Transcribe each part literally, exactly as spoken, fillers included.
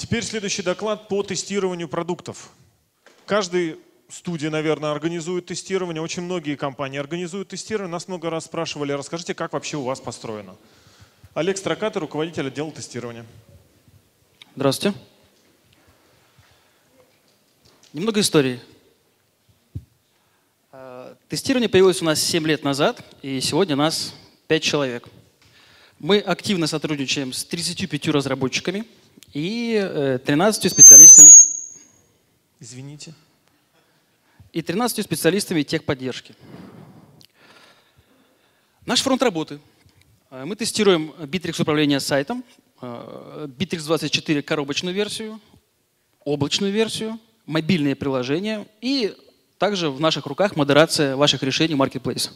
Теперь следующий доклад по тестированию продуктов. Каждый студия, наверное, организует тестирование. Очень многие компании организуют тестирование. Нас много раз спрашивали, расскажите, как вообще у вас построено. Олег Строкатый, руководитель отдела тестирования. Здравствуйте. Немного истории. Тестирование появилось у нас семь лет назад, и сегодня нас пять человек. Мы активно сотрудничаем с тридцатью пятью разработчиками и тринадцатью специалистами. Извините. И тринадцатью специалистами техподдержки. Наш фронт работы. Мы тестируем Bittrex управление сайтом, Bittrex двадцать четыре коробочную версию, облачную версию, мобильные приложения и также в наших руках модерация ваших решений Marketplace.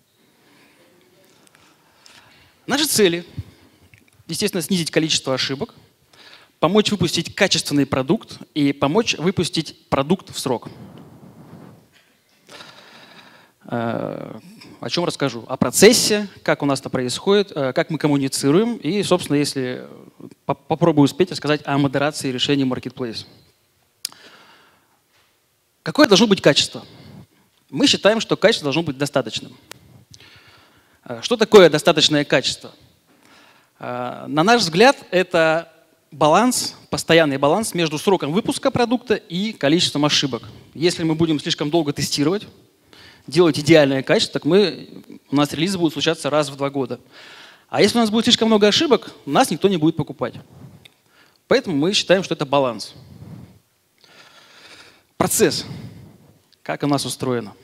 Наши цели, естественно, снизить количество ошибок, помочь выпустить качественный продукт и помочь выпустить продукт в срок. О чем расскажу? О процессе, как у нас это происходит, как мы коммуницируем и, собственно, если попробую успеть, рассказать о модерации решений Marketplace. Какое должно быть качество? Мы считаем, что качество должно быть достаточным. Что такое достаточное качество? На наш взгляд, это баланс, постоянный баланс между сроком выпуска продукта и количеством ошибок. Если мы будем слишком долго тестировать, делать идеальное качество, так мы, у нас релизы будут случаться раз в два года. А если у нас будет слишком много ошибок, нас никто не будет покупать. Поэтому мы считаем, что это баланс. Процесс. Как у нас устроено?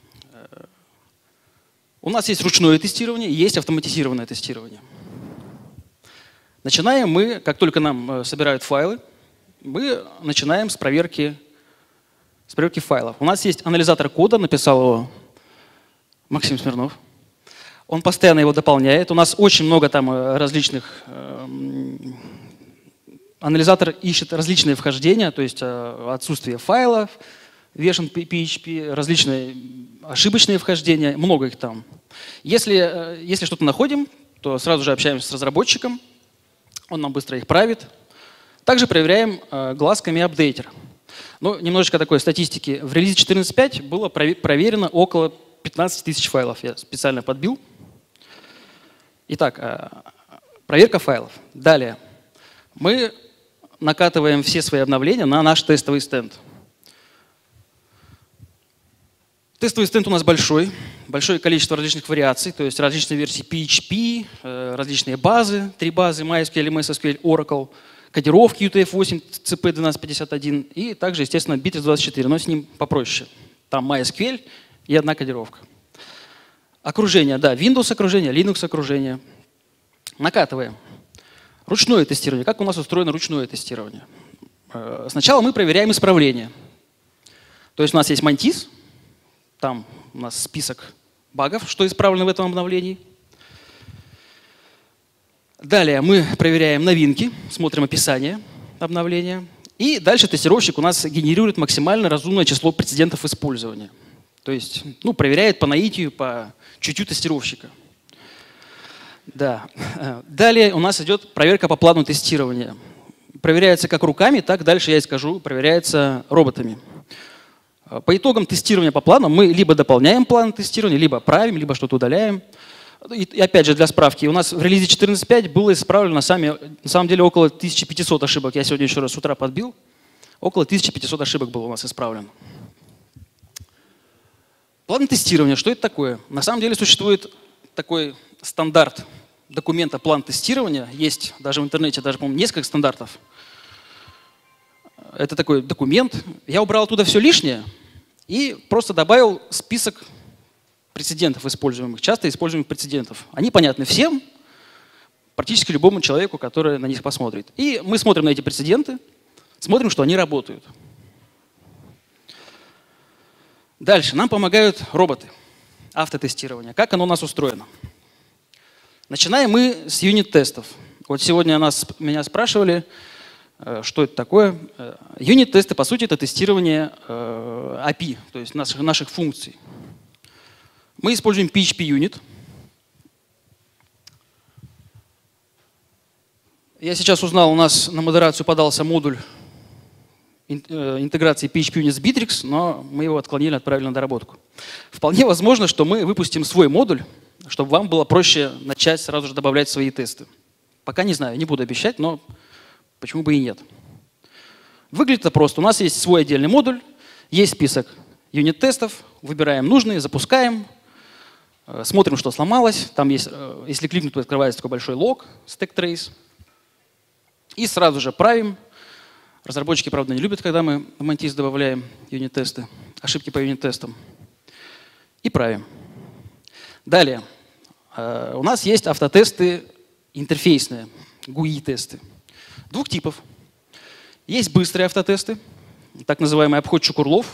У нас есть ручное тестирование и есть автоматизированное тестирование. Начинаем мы, как только нам собирают файлы, мы начинаем с проверки, с проверки файлов. У нас есть анализатор кода, написал его Максим Смирнов. Он постоянно его дополняет. У нас очень много там различных... Анализатор ищет различные вхождения, то есть отсутствие файлов, вершин пи эйч пи, различные ошибочные вхождения, много их там. Если, если что-то находим, то сразу же общаемся с разработчиком, он нам быстро их правит. Также проверяем глазками апдейтер. Ну, немножечко такой статистики. В релизе четырнадцать точка пять было проверено около пятнадцати тысяч файлов. Я специально подбил. Итак, проверка файлов. Далее. Мы накатываем все свои обновления на наш тестовый стенд. Тестовый стенд у нас большой, большое количество различных вариаций, то есть различные версии пи эйч пи, различные базы, три базы, MySQL, эм эс эс кью эль, Oracle, кодировки ю ти эф восемь, си пи двенадцать пятьдесят один и также, естественно, Bittrex двадцать четыре, но с ним попроще. Там MySQL и одна кодировка. Окружение, да, Windows окружение, Linux окружение. Накатываем. Ручное тестирование. Как у нас устроено ручное тестирование? Сначала мы проверяем исправление. То есть у нас есть Mantis, там у нас список багов, что исправлено в этом обновлении. Далее мы проверяем новинки, смотрим описание обновления. И дальше тестировщик у нас генерирует максимально разумное число прецедентов использования. То есть ну, проверяет по наитию, по чутью тестировщика. Да. Далее у нас идет проверка по плану тестирования. Проверяется как руками, так дальше я и скажу, проверяется роботами. По итогам тестирования по планам мы либо дополняем план тестирования, либо правим, либо что-то удаляем. И опять же для справки, у нас в релизе четырнадцать точка пять было исправлено на, сами, на самом деле около тысячи пятисот ошибок. Я сегодня еще раз с утра подбил. Около тысячи пятисот ошибок было у нас исправлено. План тестирования, что это такое? На самом деле существует такой стандарт документа план тестирования. Есть даже в интернете, даже, по-моему, несколько стандартов. Это такой документ. Я убрал оттуда все лишнее и просто добавил список прецедентов используемых, часто используемых прецедентов. Они понятны всем, практически любому человеку, который на них посмотрит. И мы смотрим на эти прецеденты, смотрим, что они работают. Дальше. Нам помогают роботы. Автотестирование. Как оно у нас устроено? Начинаем мы с юнит-тестов. Вот сегодня нас, меня спрашивали, что это такое. Юнит-тесты, по сути, это тестирование эй пи ай, то есть наших, наших функций. Мы используем пи эйч пи юнит. Я сейчас узнал, у нас на модерацию подался модуль интеграции пи эйч пи Unit с Bittrex, но мы его отклонили, отправили на доработку. Вполне возможно, что мы выпустим свой модуль, чтобы вам было проще начать сразу же добавлять свои тесты. Пока не знаю, не буду обещать, но почему бы и нет. Выглядит это просто. У нас есть свой отдельный модуль, есть список юнит-тестов, выбираем нужные, запускаем, смотрим, что сломалось. Там есть, если кликнуть, то открывается такой большой лог, stack trace. И сразу же правим. Разработчики, правда, не любят, когда мы в Mantis добавляем юнит-тесты, ошибки по юнит-тестам. И правим. Далее. У нас есть автотесты интерфейсные, джи ю ай-тесты. Двух типов. Есть быстрые автотесты, так называемый обходчик урлов,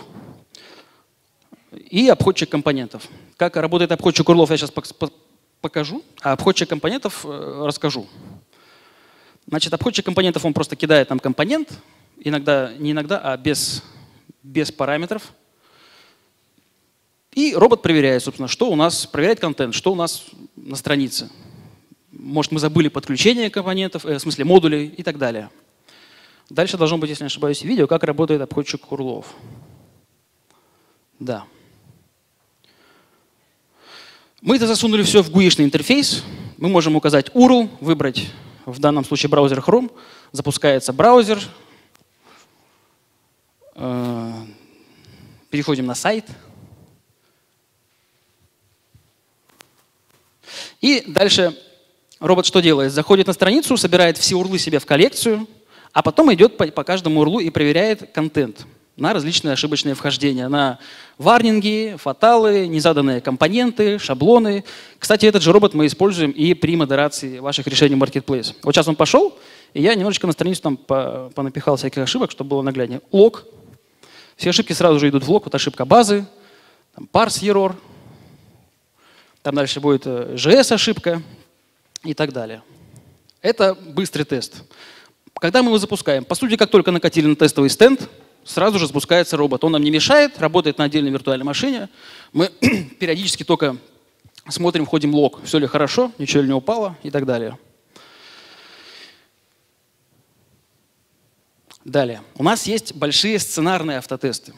и обходчик компонентов. Как работает обходчик урлов, я сейчас покажу, а обходчик компонентов расскажу. Значит, обходчик компонентов, он просто кидает нам компонент, иногда, не иногда, а без, без параметров. И робот проверяет, собственно, что у нас, проверяет контент, что у нас на странице. Может, мы забыли подключение компонентов, э, в смысле модулей и так далее. Дальше должно быть, если не ошибаюсь, видео, как работает обходчик урлов. Да. Мы это засунули все в джи ю ай-шный интерфейс. Мы можем указать ю ар эл, выбрать в данном случае браузер Chrome. Запускается браузер. Переходим на сайт. И дальше робот что делает? Заходит на страницу, собирает все урлы себе в коллекцию, а потом идет по, по каждому урлу и проверяет контент на различные ошибочные вхождения, на варнинги, фаталы, незаданные компоненты, шаблоны. Кстати, этот же робот мы используем и при модерации ваших решений Marketplace. Вот сейчас он пошел, и я немножечко на страницу там понапихал всяких ошибок, чтобы было нагляднее. Лог. Все ошибки сразу же идут в лог. Вот ошибка базы, там parse error, там дальше будет джей эс-ошибка и так далее. Это быстрый тест. Когда мы его запускаем? По сути, как только накатили на тестовый стенд, сразу же запускается робот. Он нам не мешает, работает на отдельной виртуальной машине. Мы периодически только смотрим, входим в лог, все ли хорошо, ничего ли не упало и так далее. Далее. У нас есть большие сценарные автотесты.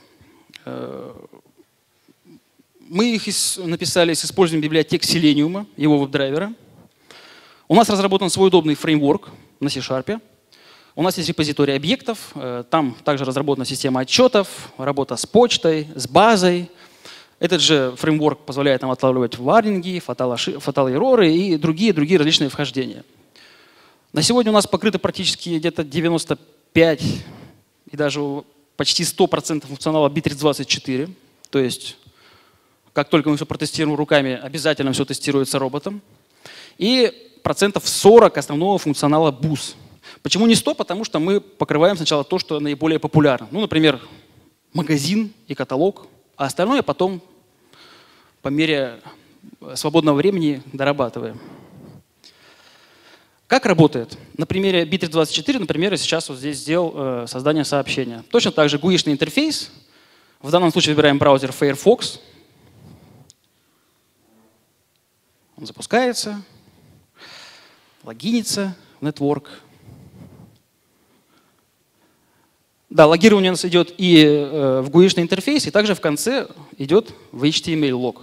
Мы их написали с использованием библиотек Selenium, его веб-драйвера. У нас разработан свой удобный фреймворк на C-Sharp. У нас есть репозиторий объектов, там также разработана система отчетов, работа с почтой, с базой. Этот же фреймворк позволяет нам отлавливать варнинги, фатал-эрроры и другие, другие различные вхождения. На сегодня у нас покрыто практически где-то девяносто пять и даже почти сто процентов функционала Bittrex двадцать четыре. То есть, как только мы все протестируем руками, обязательно все тестируется роботом. И процентов сорок основного функционала бус. Почему не сто? Потому что мы покрываем сначала то, что наиболее популярно. Ну, например, магазин и каталог, а остальное потом по мере свободного времени дорабатываем. Как работает? На примере Bittrex двадцать четыре, например, я сейчас вот здесь сделал э, создание сообщения. Точно так же джи ю ай-шный интерфейс. В данном случае выбираем браузер Firefox. Он запускается, логинится в Network. Да, логирование у нас идет и э, в джи ю ай-шный интерфейс, и также в конце идет в эйч ти эм эль-лог.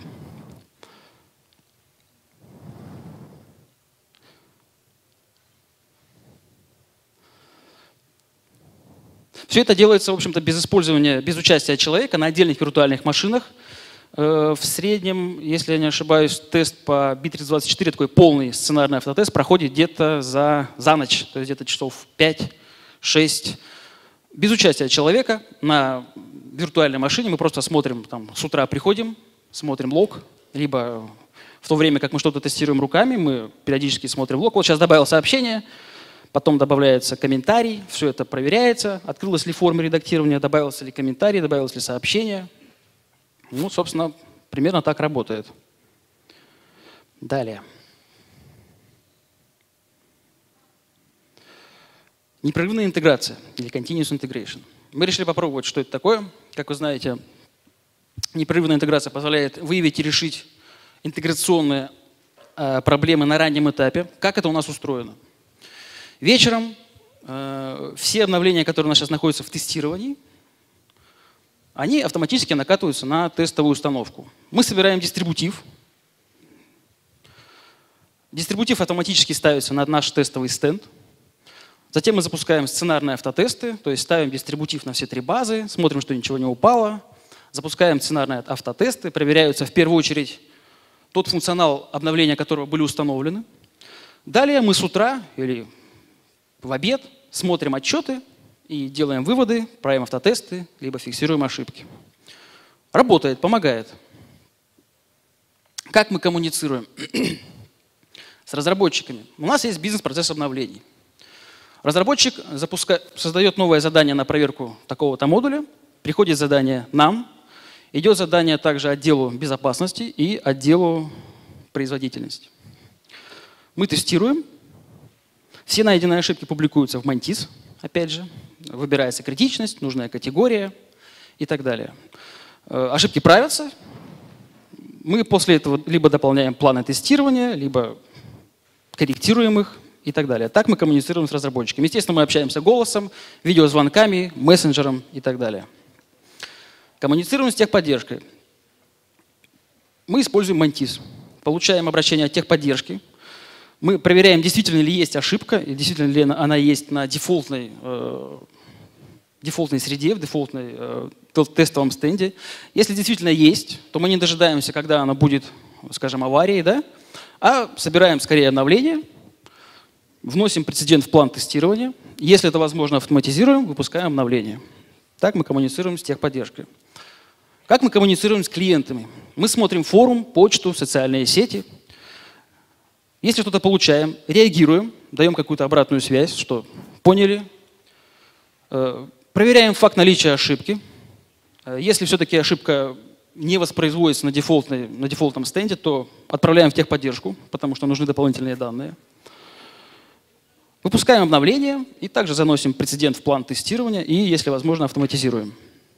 Все это делается, в общем-то, без использования, без участия человека на отдельных виртуальных машинах. В среднем, если я не ошибаюсь, тест по Bittrex двадцать четыре, такой полный сценарный автотест, проходит где-то за, за ночь, то есть где-то часов пять-шесть. Без участия человека на виртуальной машине мы просто смотрим, там, с утра приходим, смотрим лог, либо в то время, как мы что-то тестируем руками, мы периодически смотрим лог. Вот сейчас добавил сообщение, потом добавляется комментарий, все это проверяется, открылась ли форма редактирования, добавился ли комментарий, добавилось ли сообщение. Ну, собственно, примерно так работает. Далее. Непрерывная интеграция или continuous integration. Мы решили попробовать, что это такое. Как вы знаете, непрерывная интеграция позволяет выявить и решить интеграционные э, проблемы на раннем этапе. Как это у нас устроено? Вечером э, все обновления, которые у нас сейчас находятся в тестировании, они автоматически накатываются на тестовую установку. Мы собираем дистрибутив. Дистрибутив автоматически ставится на наш тестовый стенд. Затем мы запускаем сценарные автотесты, то есть ставим дистрибутив на все три базы, смотрим, что ничего не упало. Запускаем сценарные автотесты, проверяются в первую очередь тот функционал, обновления которого были установлены. Далее мы с утра или в обед смотрим отчеты и делаем выводы, правим автотесты, либо фиксируем ошибки. Работает, помогает. Как мы коммуницируем с разработчиками? У нас есть бизнес-процесс обновлений. Разработчик запуска... создает новое задание на проверку такого-то модуля, приходит задание нам, идет задание также отделу безопасности и отделу производительности. Мы тестируем. Все найденные ошибки публикуются в Mantis, опять же. Выбирается критичность, нужная категория и так далее. Ошибки правятся. Мы после этого либо дополняем планы тестирования, либо корректируем их и так далее. Так мы коммуницируем с разработчиками. Естественно, мы общаемся голосом, видеозвонками, мессенджером и так далее. Коммуницируем с техподдержкой. Мы используем Mantis. Получаем обращение от техподдержки. Мы проверяем, действительно ли есть ошибка, и действительно ли она есть на дефолтной, э, дефолтной среде, в дефолтной э, тестовом стенде. Если действительно есть, то мы не дожидаемся, когда она будет, скажем, аварией, да? А собираем скорее обновление, вносим прецедент в план тестирования. Если это возможно, автоматизируем, выпускаем обновление. Так мы коммуницируем с техподдержкой. Как мы коммуницируем с клиентами? Мы смотрим форум, почту, социальные сети. Если что-то получаем, реагируем, даем какую-то обратную связь, что поняли. Проверяем факт наличия ошибки. Если все-таки ошибка не воспроизводится на, дефолтной, на дефолтном стенде, то отправляем в техподдержку, потому что нужны дополнительные данные. Выпускаем обновление и также заносим прецедент в план тестирования и, если возможно, автоматизируем.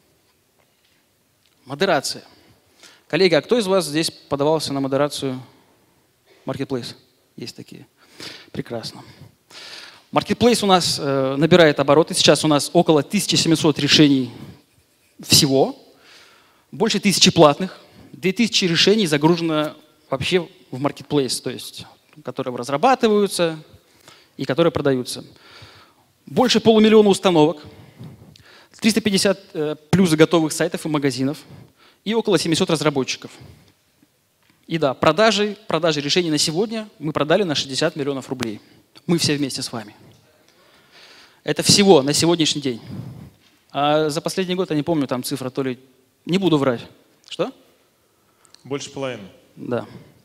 Модерация. Коллеги, а кто из вас здесь подавался на модерацию Marketplace? Есть такие. Прекрасно. Marketplace у нас э, набирает обороты. Сейчас у нас около тысячи семисот решений всего. Больше тысячи платных. две тысячи решений загружено вообще в Marketplace, то есть, которые разрабатываются и которые продаются. Больше полумиллиона установок. триста пятьдесят э, плюс готовых сайтов и магазинов. И около семисот разработчиков. И да, продажи, продажи решений на сегодня мы продали на шестьдесят миллионов рублей. Мы все вместе с вами. Это всего на сегодняшний день. А за последний год, я не помню, там цифра, то ли... Не буду врать. Что? Больше половины. Да.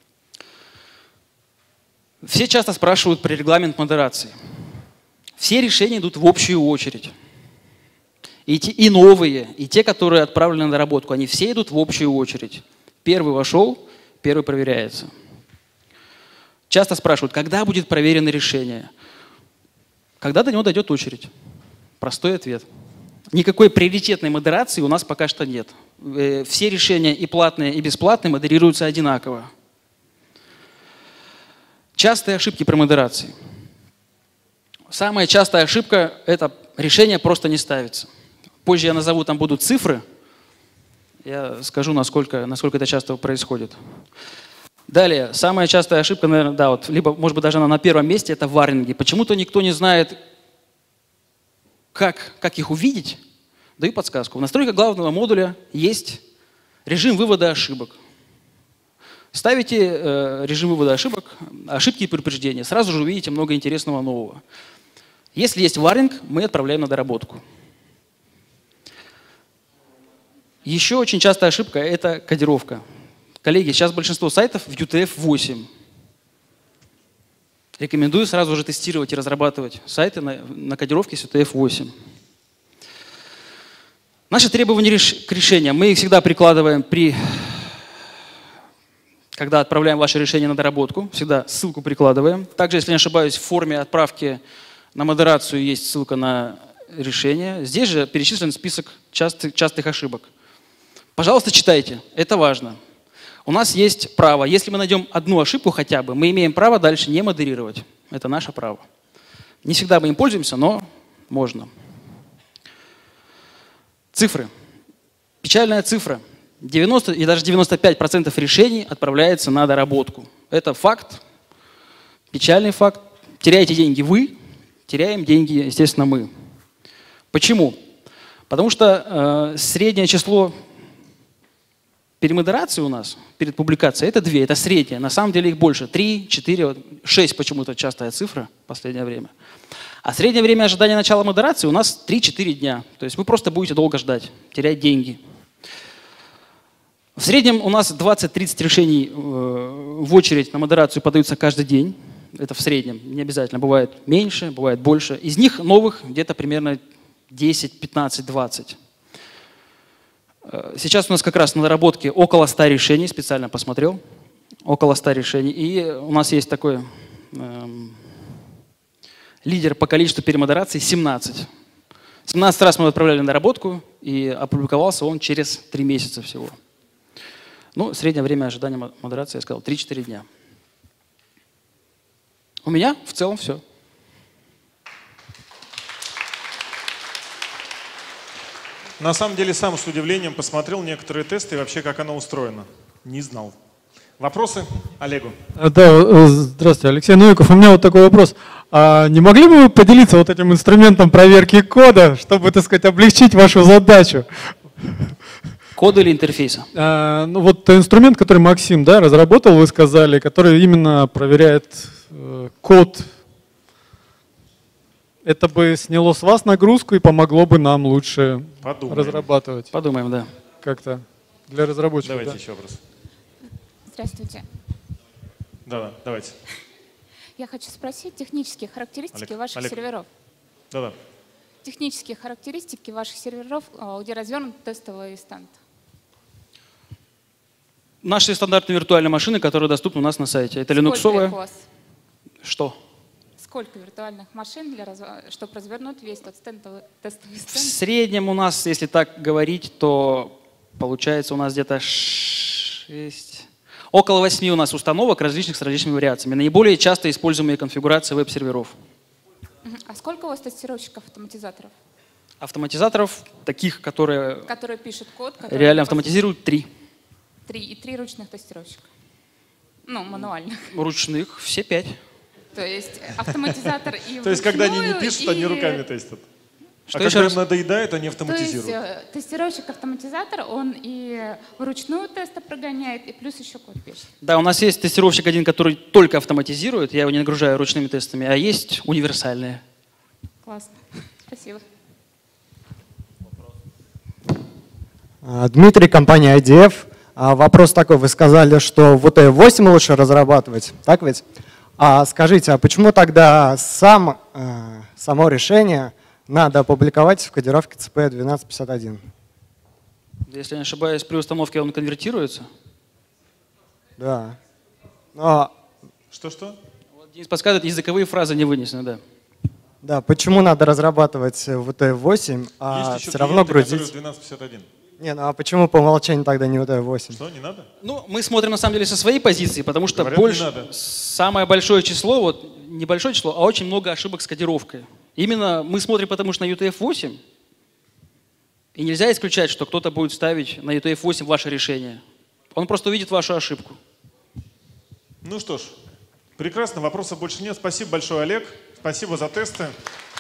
Все часто спрашивают про регламент модерации. Все решения идут в общую очередь. И, те, и новые, и те, которые отправлены на доработку, они все идут в общую очередь. Первый вошел, первый проверяется. Часто спрашивают, когда будет проверено решение? Когда до него дойдет очередь. Простой ответ. Никакой приоритетной модерации у нас пока что нет. Все решения и платные, и бесплатные модерируются одинаково. Частые ошибки при модерации. Самая частая ошибка – это решение просто не ставится. Позже я назову, там будут цифры. Я скажу, насколько, насколько это часто происходит. Далее, самая частая ошибка, наверное, да, вот, либо, может быть, даже она на первом месте, это варнинги. Почему-то никто не знает, как, как их увидеть. Даю подсказку. В настройках главного модуля есть режим вывода ошибок. Ставите э, режим вывода ошибок, ошибки и предупреждения. Сразу же увидите много интересного нового. Если есть варнинг, мы отправляем на доработку. Еще очень частая ошибка – это кодировка. Коллеги, сейчас большинство сайтов в ю ти эф восемь. Рекомендую сразу же тестировать и разрабатывать сайты на, на кодировке с ю ти эф восемь. Наши требования реш, к решениям мы их всегда прикладываем при, когда отправляем ваше решение на доработку. Всегда ссылку прикладываем. Также, если не ошибаюсь, в форме отправки на модерацию есть ссылка на решение. Здесь же перечислен список частых, частых ошибок. Пожалуйста, читайте. Это важно. У нас есть право, если мы найдем одну ошибку хотя бы, мы имеем право дальше не модерировать. Это наше право. Не всегда мы им пользуемся, но можно. Цифры. Печальная цифра. девяносто и даже девяносто пять процентов решений отправляется на доработку. Это факт, печальный факт. Теряете деньги вы, теряем деньги, естественно, мы. Почему? Потому что э, среднее число перемодераций у нас перед публикацией это две, это среднее. На самом деле их больше. три, четыре, шесть почему-то частая цифра в последнее время. А среднее время ожидания начала модерации у нас три-четыре дня. То есть вы просто будете долго ждать, терять деньги. В среднем у нас двадцать-тридцать решений э, в очередь на модерацию подаются каждый день. Это в среднем, не обязательно. Бывает меньше, бывает больше. Из них новых где-то примерно десять, пятнадцать, двадцать. Сейчас у нас как раз на доработке около ста решений, специально посмотрел. Около ста решений. И у нас есть такой эм, лидер по количеству перемодераций семнадцать. семнадцать раз мы отправляли на доработку, и опубликовался он через три месяца всего. Ну, среднее время ожидания модерации, я сказал, три-четыре дня. У меня в целом все. На самом деле сам с удивлением посмотрел некоторые тесты и вообще как оно устроено. Не знал. Вопросы Олегу? Да, здравствуйте, Алексей Новиков. У меня вот такой вопрос. А не могли бы вы поделиться вот этим инструментом проверки кода, чтобы, так сказать, облегчить вашу задачу? Кода или интерфейса? А, ну вот инструмент, который Максим, да, разработал, вы сказали, который именно проверяет э, код. Это бы сняло с вас нагрузку и помогло бы нам лучше Подумаем. разрабатывать. Подумаем, да. Как-то для разработчиков. Давайте да? еще вопрос. Здравствуйте. Да, да, давайте. Я хочу спросить технические характеристики Олег, ваших Олег. серверов. Да, да. Технические характеристики ваших серверов, где развернут тестовый стенд. Наши стандартные виртуальные машины, которые доступны у нас на сайте. Это линуксовая. Сколько их у вас? Что? Сколько виртуальных машин, для раз... чтобы развернуть весь тот стендовый, тестовый В стенд? среднем у нас, если так говорить, то получается у нас где-то шесть... Около восьми у нас установок различных с различными вариациями. Наиболее часто используемые конфигурации веб-серверов. А сколько у вас тестировщиков-автоматизаторов? Автоматизаторов, таких, которые, Которые пишут код? Которые реально автоматизируют, три. Три. И три ручных тестировщика. Ну, мануальных. Ручных все пять. То есть автоматизатор и То есть когда они не вручную, пишут, они и- руками тестят. Что А еще когда раз? им надоедает, они То есть автоматизируют. э, тестировщик-автоматизатор, он и вручную тесты прогоняет, и плюс еще код пишет. Да, у нас есть тестировщик один, который только автоматизирует, я его не нагружаю ручными тестами, а есть универсальные. Классно. Спасибо. А, Дмитрий, компания ай ди эф. А, Вопрос такой, вы сказали, что в эй восемь лучше разрабатывать, так ведь? А скажите, а почему тогда сам, э, само решение надо опубликовать в кодировке си пи двенадцать пятьдесят один? Если я не ошибаюсь, при установке он конвертируется. Да. Но, Что-что? Вот Денис подсказывает, языковые фразы не вынесены, да. да, почему надо разрабатывать в эй восемь, а Есть еще все равно клиенты, которые в грузить? двенадцать пятьдесят один. Не, ну а почему по умолчанию тогда не в эй восемь? Что, не надо? Ну, мы смотрим на самом деле со своей позиции, потому что Говорят, не больше, надо. самое большое число, вот небольшое число, а очень много ошибок с кодировкой. Именно мы смотрим, потому что на ю ти эф восемь, и нельзя исключать, что кто-то будет ставить на ю ти эф восемь ваше решение. Он просто увидит вашу ошибку. Ну что ж, прекрасно, вопросов больше нет. Спасибо большое, Олег. Спасибо за тесты.